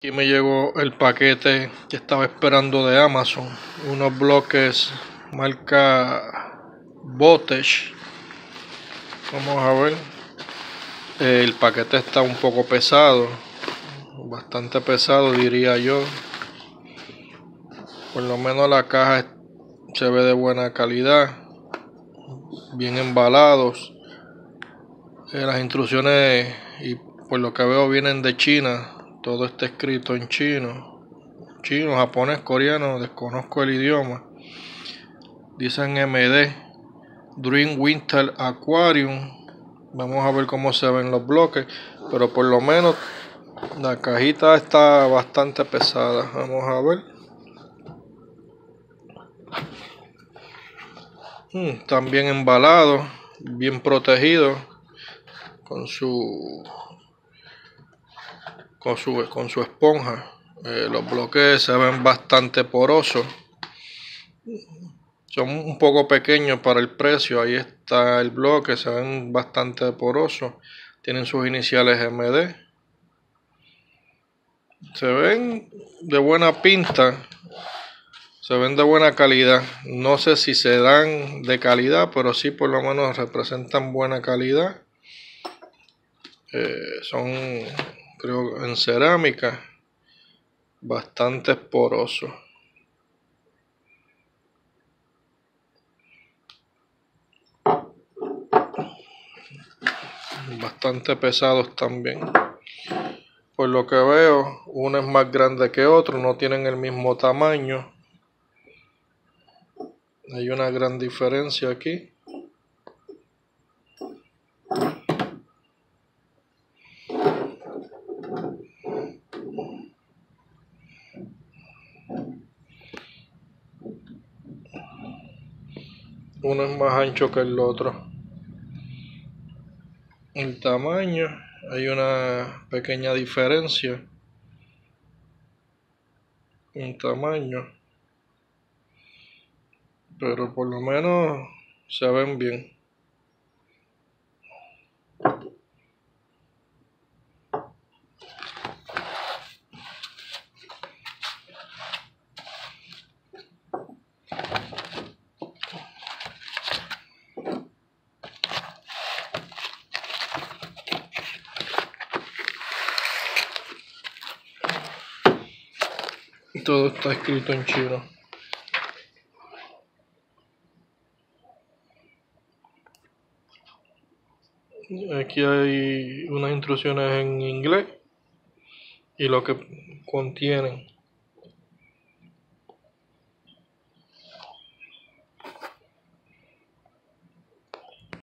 Aquí me llegó el paquete que estaba esperando de Amazon, unos bloques marca Voltage. Vamos a ver, el paquete está un poco pesado, bastante pesado diría yo. Por lo menos la caja se ve de buena calidad, bien embalados. Las instrucciones, y por lo que veo, vienen de China. Todo está escrito en chino, japonés, coreano, desconozco el idioma. Dicen MD Dream Winter Aquarium. Vamos a ver cómo se ven los bloques, pero por lo menos la cajita está bastante pesada. Vamos a ver. Están bien embalados, bien protegidos con su esponja. Los bloques se ven bastante porosos. Son un poco pequeños para el precio. Ahí está el bloque, se ven bastante porosos. Tienen sus iniciales MD. Se ven de buena pinta. Se ven de buena calidad. No sé si se dan de calidad, pero sí por lo menos representan buena calidad. Son, creo, en cerámica. Bastante porosos. Bastante pesados también. Por lo que veo, uno es más grande que otro, no tienen el mismo tamaño. Hay una gran diferencia aquí. Uno es más ancho que el otro. El tamaño, hay una pequeña diferencia en tamaño, pero por lo menos se ven bien. Todo está escrito en chino. Aquí hay unas instrucciones en inglés y lo que contienen.